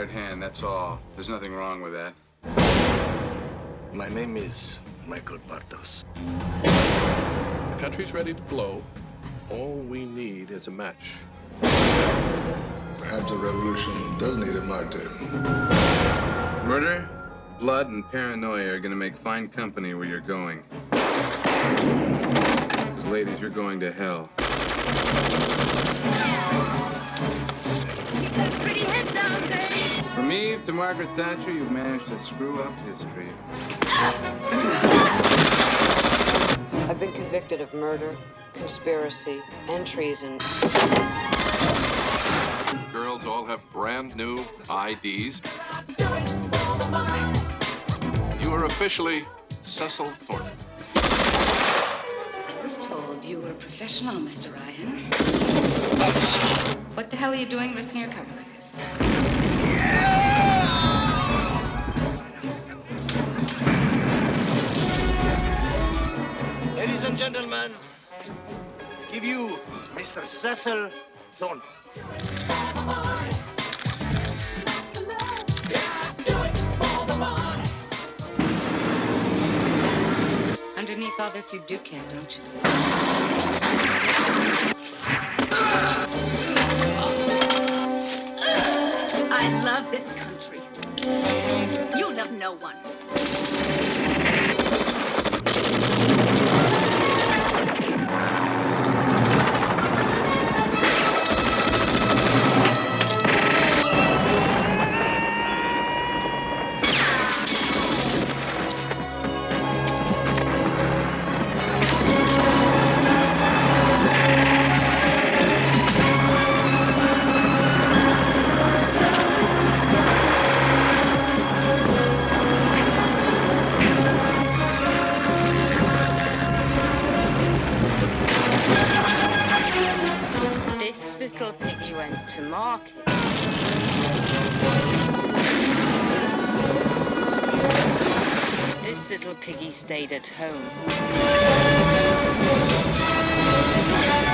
hired hand, that's all. There's nothing wrong with that. My name is Michael Bartos. The country's ready to blow. All we need is a match. Perhaps a revolution does need a martyr. Murder, blood, and paranoia are gonna make fine company where you're going. 'Cause ladies, you're going to hell. Keep those pretty heads down, baby. From Eve to Margaret Thatcher, you've managed to screw up history. I've been convicted of murder, conspiracy, and treason. Girls all have brand new IDs. You are officially Cecil Thornton. I was told you were a professional, Mr. Ryan. What the hell are you doing risking your cover like this? Ladies and gentlemen, give you Mr. Cecil Thornton. Underneath all this, you do care, don't you? I love this country. You love no one. Little piggy went to market. This little piggy stayed at home.